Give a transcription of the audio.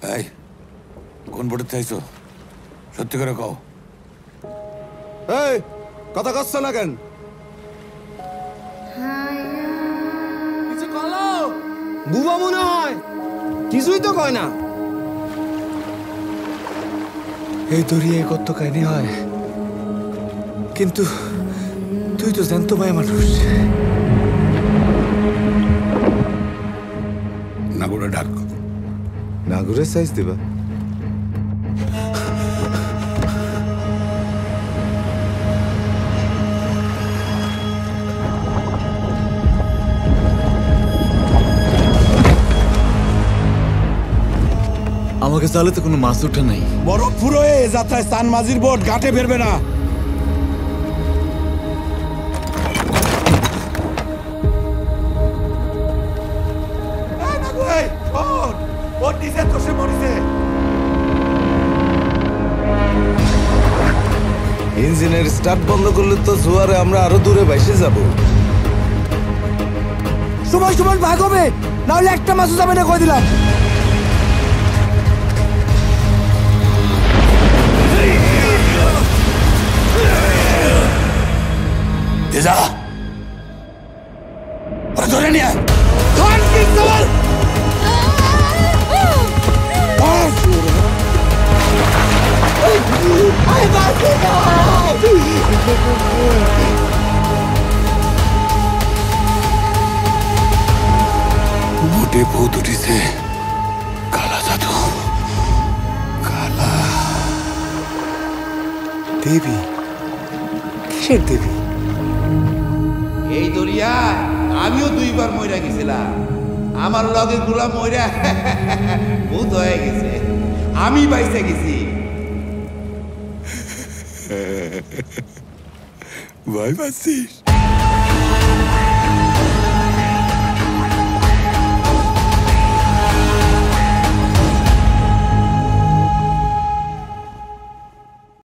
এই কোন বোটে চাইছো সত্যি করে কও। এই কথা কচ্ছ না কেন? কিছু কলো বুবা মনে হয়, কিছুই তো কয় না। এই দরিয়ায় কত কাহিনী হয়, কিন্তু তুই তো জ্যান্ত ভাই মানুষ। নাগুরে ডাক। নাগুরের সাইজ দিবা? আমাকে চালে তো কোনো মাছ ওঠে নাই। বরফ ফুরোয় যাত্রায় চান মাঝির বোট ঘাটে ফেরবে না। ইঞ্জিনের স্টার্ট বন্ধ করলে তো জোয়ারে আমরা আরো দূরে ভাইসে যাব। সময় সময় ভাগ হবে, না হলে একটা মাছও যাবে না কই দিলাম। যা ওরা ধরে নিয়ে আয়। মোটে ভূত উঠিছে, কালা জাদু, কালা দেবী। কিসের দেবী? এই দরিয়া আমিও দুইবার মইরা গেছিলাম, আমার লগের গুলা মইরা ভূত হয়ে গেছে, আমি বাইসে গেছি। ভয় পাচ্ছিস?